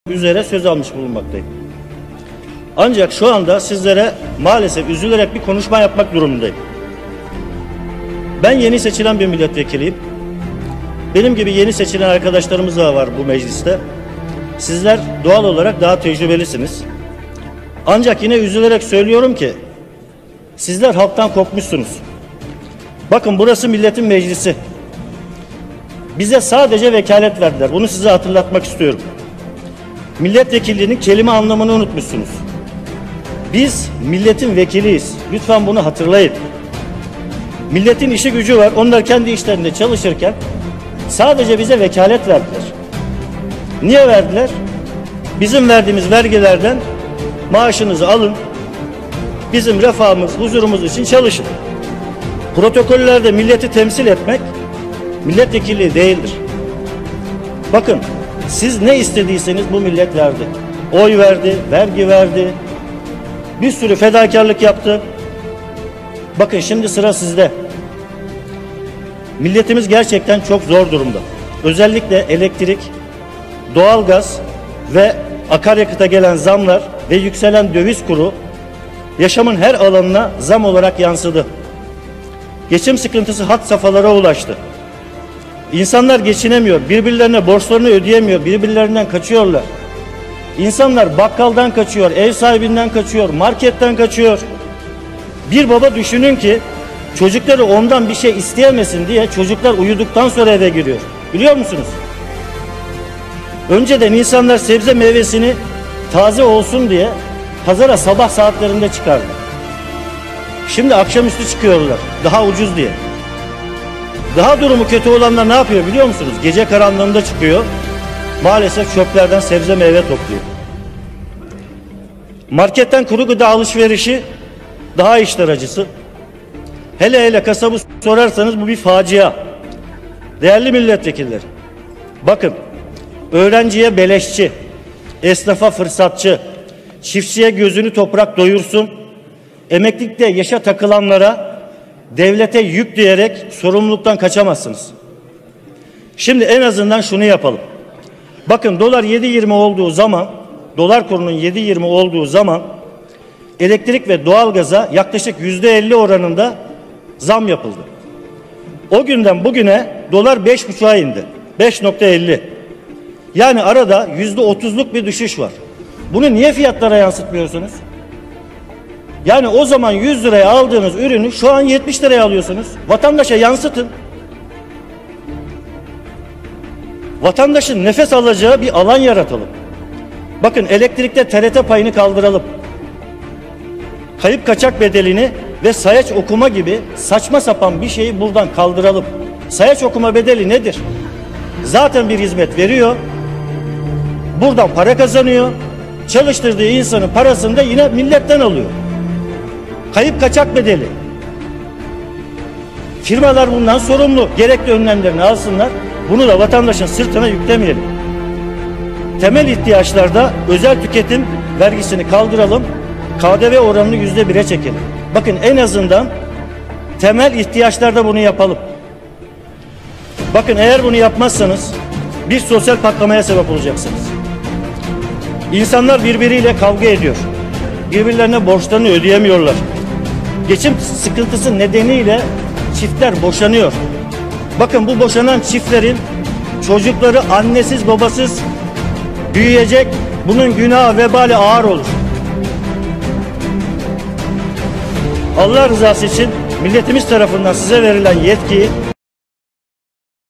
üzere söz almış bulunmaktayım. Ancak şu anda sizlere maalesef üzülerek bir konuşma yapmak durumundayım. Ben yeni seçilen bir milletvekiliyim. Benim gibi yeni seçilen arkadaşlarımız da var bu mecliste. Sizler doğal olarak daha tecrübelisiniz. Ancak yine üzülerek söylüyorum ki sizler halktan kopmuşsunuz. Bakın, burası milletin meclisi. Bize sadece vekalet verdiler. Bunu size hatırlatmak istiyorum. Milletvekilliğinin kelime anlamını unutmuşsunuz. Biz milletin vekiliyiz. Lütfen bunu hatırlayın. Milletin işi gücü var. Onlar kendi işlerinde çalışırken sadece bize vekalet verdiler. Niye verdiler? Bizim verdiğimiz vergilerden maaşınızı alın, bizim refahımız, huzurumuz için çalışın. Protokollerde milleti temsil etmek milletvekilliği değildir. Bakın, siz ne istediyseniz bu millet verdi. Oy verdi, vergi verdi, bir sürü fedakarlık yaptı. Bakın, şimdi sıra sizde. Milletimiz gerçekten çok zor durumda. Özellikle elektrik, doğalgaz ve akaryakıta gelen zamlar ve yükselen döviz kuru yaşamın her alanına zam olarak yansıdı. Geçim sıkıntısı had safhalara ulaştı. İnsanlar geçinemiyor, birbirlerine borçlarını ödeyemiyor, birbirlerinden kaçıyorlar. İnsanlar bakkaldan kaçıyor, ev sahibinden kaçıyor, marketten kaçıyor. Bir baba düşünün ki çocukları ondan bir şey isteyemesin diye çocuklar uyuduktan sonra eve giriyor. Biliyor musunuz? Önceden insanlar sebze meyvesini taze olsun diye pazara sabah saatlerinde çıkardı. Şimdi akşamüstü çıkıyorlar, daha ucuz diye. Daha durumu kötü olanlar ne yapıyor biliyor musunuz? Gece karanlığında çıkıyor. Maalesef çöplerden sebze meyve topluyor. Marketten kuru gıda alışverişi daha işler acısı. Hele hele kasabı sorarsanız bu bir facia. Değerli milletvekilleri, bakın, öğrenciye beleşçi, esnafa fırsatçı, çiftçiye gözünü toprak doyursun, emeklilikte yaşa takılanlara devlete yük diyerek sorumluluktan kaçamazsınız. Şimdi en azından şunu yapalım. Bakın, dolar 7.20 olduğu zaman, dolar kurunun 7.20 olduğu zaman elektrik ve doğalgaza yaklaşık %50 oranında zam yapıldı. O günden bugüne dolar 5,5'a indi. 5,50. Yani arada %30'luk bir düşüş var. Bunu niye fiyatlara yansıtmıyorsunuz? Yani o zaman 100 liraya aldığınız ürünü şu an 70 liraya alıyorsunuz. Vatandaşa yansıtın. Vatandaşın nefes alacağı bir alan yaratalım. Bakın, elektrikte TRT payını kaldıralım. Kayıp kaçak bedelini ve sayaç okuma gibi saçma sapan bir şeyi buradan kaldıralım. Sayaç okuma bedeli nedir? Zaten bir hizmet veriyor. Buradan para kazanıyor. Çalıştırdığı insanın parasını da yine milletten alıyor. Kayıp kaçak bedeli. Firmalar bundan sorumlu. Gerekli önlemlerini alsınlar. Bunu da vatandaşın sırtına yüklemeyelim. Temel ihtiyaçlarda özel tüketim vergisini kaldıralım. KDV oranını %1'e çekelim. Bakın, en azından temel ihtiyaçlarda bunu yapalım. Bakın, eğer bunu yapmazsanız bir sosyal patlamaya sebep olacaksınız. İnsanlar birbiriyle kavga ediyor. Birbirlerine borçlarını ödeyemiyorlar. Geçim sıkıntısı nedeniyle çiftler boşanıyor. Bakın, bu boşanan çiftlerin çocukları annesiz babasız büyüyecek. Bunun günahı vebali ağır olur. Allah rızası için milletimiz tarafından size verilen yetkiyi